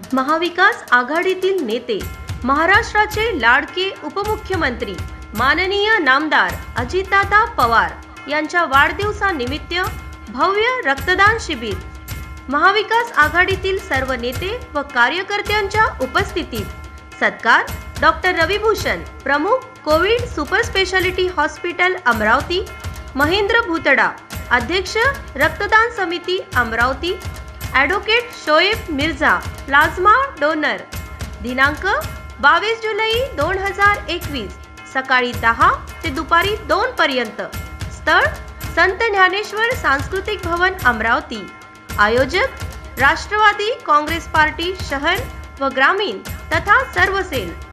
महाविकास आघाडीतील नेते, महाराष्ट्राचे लाडके उपमुख्यमंत्री माननीय नामदार अजितदादा पवार यांच्या वाढदिवसानिमित्त भव्य रक्तदान शिबिर। महाविकास आघाडीतील सर्व नेते व कार्यकर्त्यांच्या उपस्थितीत सत्कार डॉक्टर रवि भूषण, प्रमुख covid super speciality hospital Amravati, Mahendra Bhutada, अध्यक्ष रक्तदान समिती Amravati, advocate Shoaib Mirza, plasma donor. दिनांक 22 जुलै 2021, सकाळी 10 ते दुपारी 2 पर्यंत। स्थळ संत ज्ञानेश्वर सांस्कृतिक भवन अमरावती। आयोजक राष्ट्रवादी काँग्रेस पार्टी शहर व ग्रामीण तथा सर्व सेल।